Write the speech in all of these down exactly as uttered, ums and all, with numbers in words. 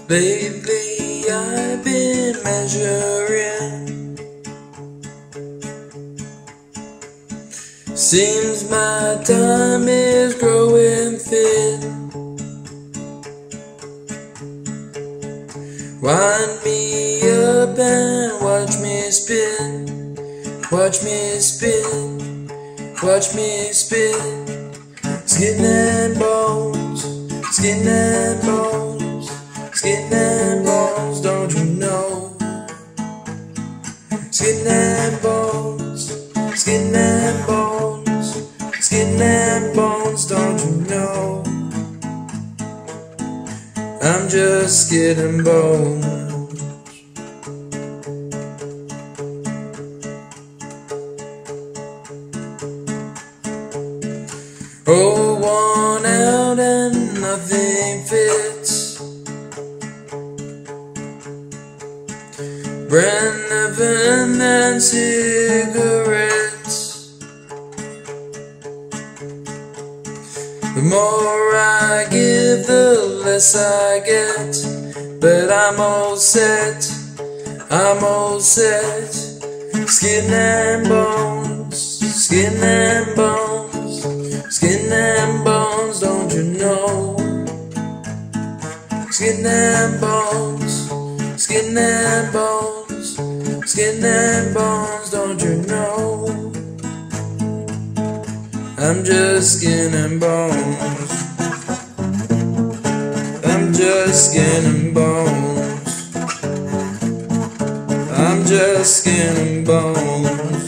Lately I've been measuring. Seems my time is growing thin. Wind me up and watch me spin. Watch me spin. Watch me spin. Skin and bones. Skin and bones. Skin and bones, don't you know? Skin and bones. Skin and bones. Skin and bones, don't you know? I'm just skin and bones. Oh, worn out and nothing fits. Brand Neven and cigarettes. The more I give, the less I get. But I'm all set, I'm all set. Skin and bones, skin and bones. Skin and bones, don't you know? Skin and bones, skin and bones. Skin and bones, don't you know? I'm just skin and bones. I'm just skin and bones. I'm just skin and bones.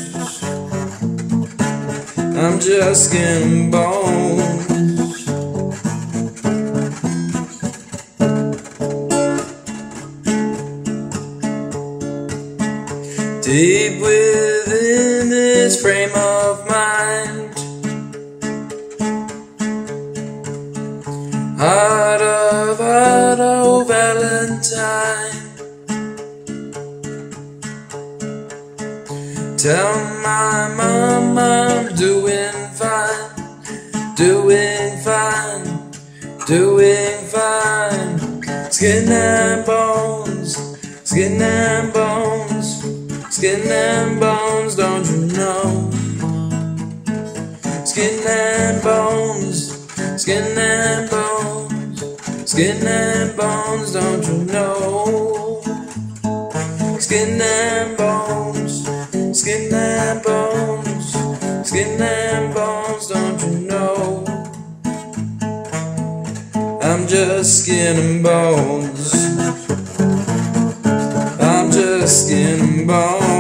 I'm just skin and bones. Deep within this frame of mind, heart of heart, oh Valentine. Tell my mom I'm doing fine, doing fine, doing fine. Skin and bones, skin and bones. Skin and bones, don't you know? Skin and bones, skin and bones. Skin and bones, don't you know? Skin and bones, skin and bones. Skin and bones, don't you know? I'm just skin and bones. I'm just skin and bones.